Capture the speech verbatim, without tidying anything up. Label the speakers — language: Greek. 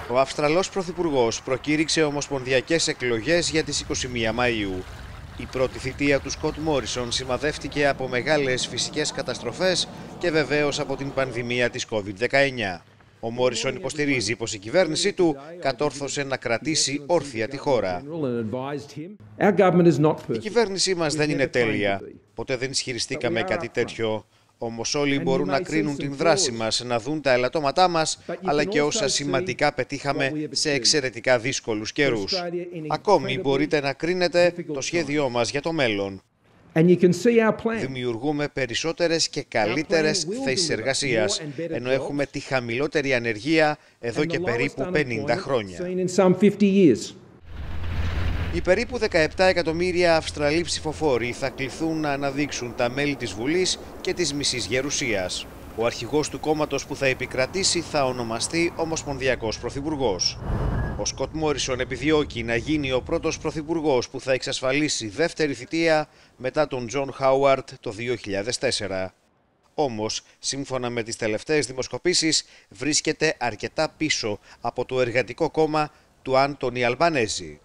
Speaker 1: Ο Αυστραλός Πρωθυπουργός προκήρυξε ομοσπονδιακές εκλογές για τις είκοσι μία Μαΐου. Η πρώτη θητεία του Σκοτ Μόρισον σημαδεύτηκε από μεγάλες φυσικές καταστροφές και βεβαίως από την πανδημία της κόβιντ δεκαεννιά. Ο Μόρισον υποστηρίζει πως η κυβέρνησή του κατόρθωσε να κρατήσει όρθια τη χώρα. Η κυβέρνησή μας δεν είναι τέλεια. Ποτέ δεν ισχυριστήκαμε κάτι τέτοιο. Όμως όλοι μπορούν να κρίνουν την δράση μας, να δουν τα ελαττώματά μας, αλλά και όσα σημαντικά πετύχαμε σε εξαιρετικά δύσκολους καιρούς. Ακόμη μπορείτε να κρίνετε το σχέδιό μας για το μέλλον. Δημιουργούμε περισσότερες και καλύτερες θέσεις εργασίας, ενώ έχουμε τη χαμηλότερη ανεργία εδώ και περίπου πενήντα χρόνια. Οι περίπου δεκαεπτά εκατομμύρια Αυστραλοί ψηφοφόροι θα κληθούν να αναδείξουν τα μέλη της Βουλής και της Μισής Γερουσίας. Ο αρχηγός του κόμματος που θα επικρατήσει θα ονομαστεί Ομοσπονδιακός Πρωθυπουργός. Ο Σκοτ Μόρισον επιδιώκει να γίνει ο πρώτος πρωθυπουργός που θα εξασφαλίσει δεύτερη θητεία μετά τον Τζον Χάουαρντ το δύο χιλιάδες τέσσερα. Όμως, σύμφωνα με τις τελευταίες δημοσκοπήσεις, βρίσκεται αρκετά πίσω από το εργατικό κόμμα του Άντονι Αλμπανέζη.